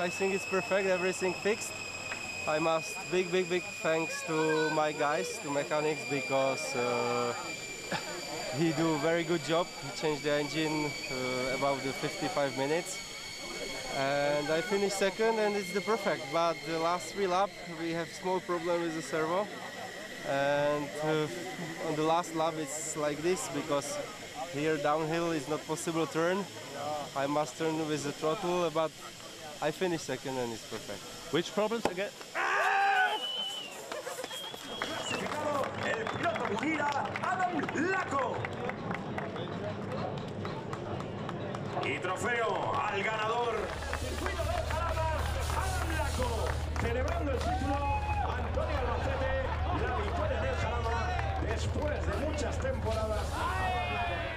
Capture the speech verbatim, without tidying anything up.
I think it's perfect, everything fixed. I must big, big, big thanks to my guys, to mechanics, because uh, he do a very good job. He changed the engine uh, about the fifty-five minutes. And I finished second, and it's the perfect. But the last three laps, we have small problem with the servo. And uh, on the last lap, it's like this, because here downhill is not possible to turn. I must turn with the throttle, but I finished second and it's perfect. Which problems again? El piloto Buggyra, Adam Lacko. Y trofeo al ganador. Circuito de Jalamas, Adam Lacko. Celebrando el título, Antonio Albacete, la victoria del Jalama después de muchas temporadas.